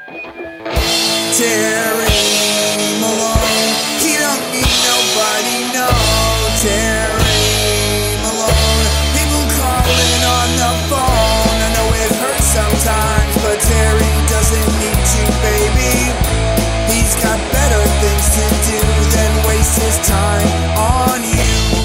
Terry Malone, he don't need nobody, no. Terry Malone, people calling on the phone. I know it hurts sometimes, but Terry doesn't need you, baby. He's got better things to do than waste his time on you.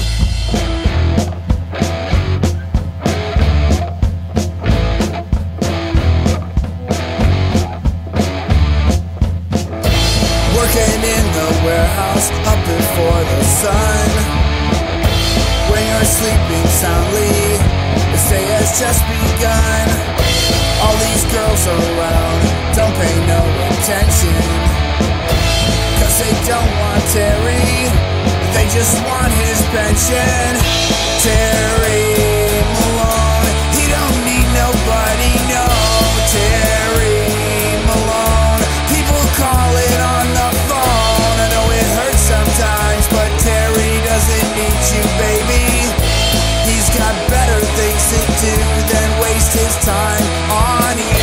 Working in the warehouse up before the sun. When you're sleeping soundly, the day has just begun. All these girls around don't pay no attention, 'cause they don't want Terry, they just want his pension. Terry Malone, he don't need nobody, no. Terry Malone, people calling on the phone. I know it hurts sometimes, but Terry doesn't need you, baby. He's got better things to do than waste his time on you.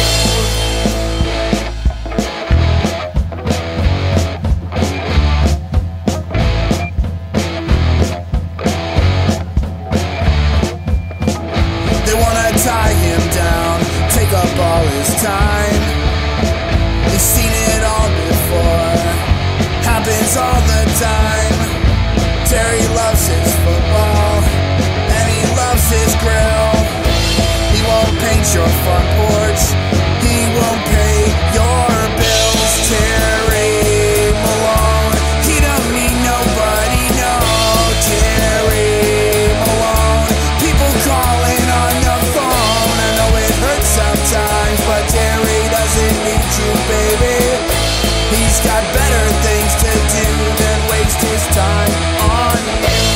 They wanna tie him down, take up all his time. We've seen it all before, happens all the time. Terry loves his football, and he loves his grill. He won't paint your front porch, he won't pay your bills. Terry Malone, he don't need nobody, no. Terry Malone, people calling on the phone. I know it hurts sometimes, but Terry doesn't need you, baby. He's got better things to do than waste his time on you.